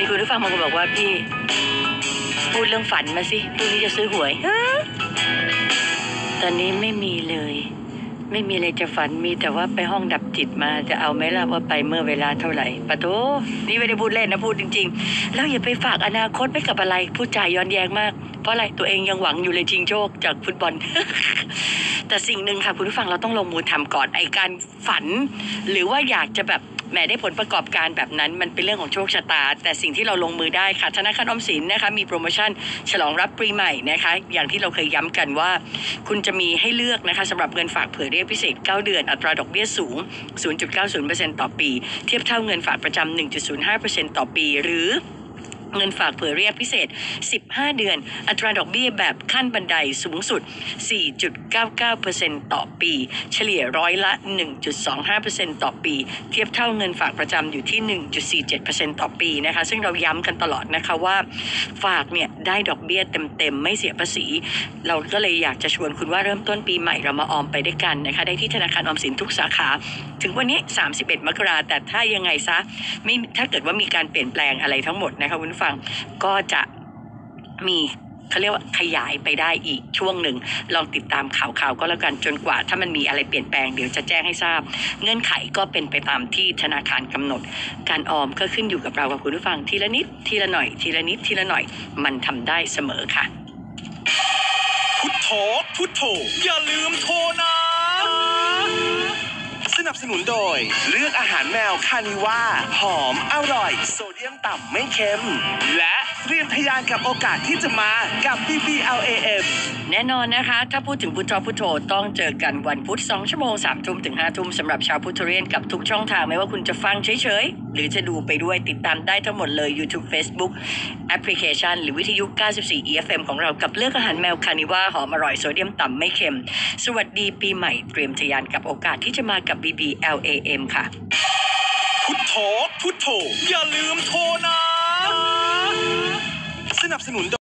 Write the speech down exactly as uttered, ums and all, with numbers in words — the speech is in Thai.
คุณผู้ฟังบางคนบอกว่าพี่พูดเรื่องฝันมาสิพรุ่งนี้จะซื้อหวยตอนนี้ไม่มีเลยไม่มีอะไรจะฝันมีแต่ว่าไปห้องดับจิตมาจะเอาไหมล่ะว่าไปเมื่อเวลาเท่าไหร่ปะโถนี่ไม่ได้พูดเล่นนะพูดจริงๆแล้วอย่าไปฝากอนาคตไปกับอะไรพูดจาย้อนแย้งมากเพราะอะไรตัวเองยังหวังอยู่เลยชิงโชคจากฟุตบอล แต่สิ่งหนึ่งค่ะคุณผู้ฟังเราต้องลงมือทำก่อนไอการฝันหรือว่าอยากจะแบบแหมได้ผลประกอบการแบบนั้นมันเป็นเรื่องของโชคชะตาแต่สิ่งที่เราลงมือได้ค่ะธนาคารออมสินนะคะมีโปรโมชั่นฉลองรับปีใหม่นะคะอย่างที่เราเคยย้ำกันว่าคุณจะมีให้เลือกนะคะสำหรับเงินฝากเผื่อเรียกพิเศษเก้าเดือนอัตราดอกเบี้ยสูง ศูนย์จุดเก้าศูนย์เปอร์เซ็นต์ ต่อปีเทียบเท่าเงินฝากประจำ หนึ่งจุดศูนย์ห้าเปอร์เซ็นต์ ต่อปีหรือเงินฝากเผื่อเรียกพิเศษสิบห้าเดือนอัตราดอกเบี้ยแบบขั้นบันไดสูงสุด สี่จุดเก้าเก้าเปอร์เซ็นต์ ต่อปีเฉลี่ยร้อยละ หนึ่งจุดสองห้าเปอร์เซ็นต์ ต่อปีเทียบเท่าเงินฝากประจำอยู่ที่ หนึ่งจุดสี่เจ็ดเปอร์เซ็นต์ ต่อปีนะคะซึ่งเราย้ำกันตลอดนะคะว่าฝากเนี่ยได้ดอกเบี้ยเต็มๆไม่เสียภาษีเราก็เลยอยากจะชวนคุณว่าเริ่มต้นปีใหม่เรามาออมไปด้วยกันนะคะได้ที่ธนาคารออมสินทุกสาขาถึงวันนี้สามสิบเอ็ดมกราคมแต่ถ้ายังไงซะไม่ถ้าเกิดว่ามีการเปลี่ยนแปลงอะไรทั้งหมดนะคะคุณผู้ฟังก็จะมีเขาเรียกว่าขยายไปได้อีกช่วงหนึ่งลองติดตามข่าวๆก็แล้วกันจนกว่าถ้ามันมีอะไรเปลี่ยนแปลงเดี๋ยวจะแจ้งให้ทราบเงื่อนไขก็เป็นไปตามที่ธนาคารกำหนดการออมก็ขึ้นอยู่กับเรากับคุณผู้ฟังทีละนิดทีละหน่อยทีละนิดทีละหน่อยมันทำได้เสมอค่ะพุทโธพุทโธอย่าลืมโทรนะสนับสนุนโดยเลือกอาหารแมวคานิว่าหอมอร่อยโซเดียมต่ำไม่เค็มและเตรียมทะยานกับโอกาสที่จะมากับ บี บี แอล เอ เอ็มแน่นอนนะคะถ้าพูดถึงพุทโธพุทโธต้องเจอกันวันพุธสองชั่วโมงสามทุ่มถึงห้าทุ่มสำหรับชาวพุทธเรียนกับทุกช่องทางไม่ว่าคุณจะฟังเฉยๆหรือจะดูไปด้วยติดตามได้ทั้งหมดเลย YouTube Facebook แอปพลิเคชันหรือวิทยุเก้าสิบสี่ อี เอฟ เอ็ม ของเรากับเลือกอาหารแมวคานิว่าหอมอร่อยโซเดียมต่ำไม่เค็มสวัสดีปีใหม่เตรียมทะยานกับโอกาสที่จะมากับ บี บี แอล เอ เอ็ม ค่ะพุทโธพุทโธอย่าลืมโทรนะสนับสนุน